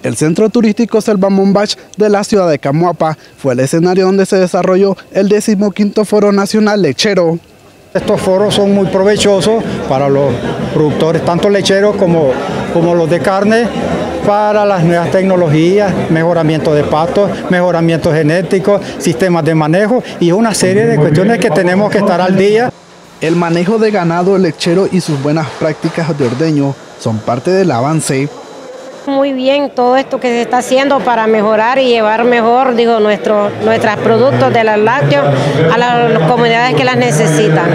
El centro turístico Selva Mombach de la ciudad de Camoapa fue el escenario donde se desarrolló el 15º Foro Nacional Lechero. Estos foros son muy provechosos para los productores, tanto lecheros como los de carne, para las nuevas tecnologías, mejoramiento de pastos, mejoramiento genético, sistemas de manejo y una serie de cuestiones que tenemos que estar al día. El manejo de ganado lechero y sus buenas prácticas de ordeño son parte del avance. Muy bien todo esto que se está haciendo para mejorar y llevar mejor, nuestros productos de los lácteos a las comunidades que las necesitan.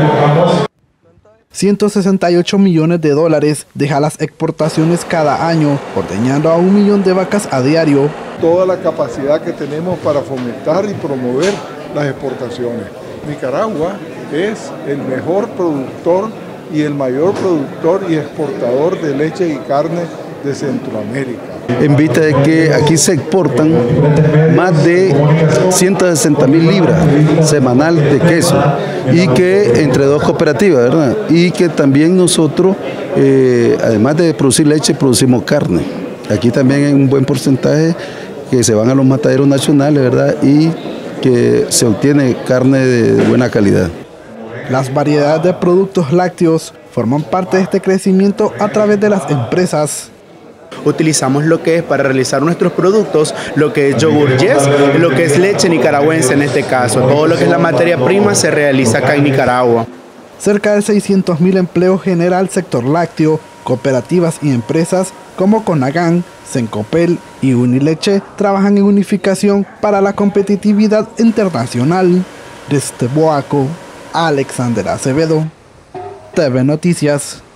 168 millones de dólares deja las exportaciones cada año, ordeñando a 1 millón de vacas a diario. Toda la capacidad que tenemos para fomentar y promover las exportaciones. Nicaragua es el mejor productor y el mayor productor y exportador de leche y carne de Centroamérica. En vista de que aquí se exportan más de 160.000 libras semanal de queso y que entre dos cooperativas, ¿verdad? Y que también nosotros, además de producir leche, producimos carne. Aquí también hay un buen porcentaje que se van a los mataderos nacionales, ¿verdad? Y que se obtiene carne de buena calidad. Las variedades de productos lácteos forman parte de este crecimiento a través de las empresas. Utilizamos lo que es para realizar nuestros productos, lo que es yogur yes, lo que es leche nicaragüense en este caso. Todo lo que es la materia prima se realiza acá en Nicaragua. Cerca de 600.000 empleos genera el sector lácteo, cooperativas y empresas como Conagán, Sencopel y Unileche trabajan en unificación para la competitividad internacional. Desde Boaco, Alexander Acevedo, TV Noticias.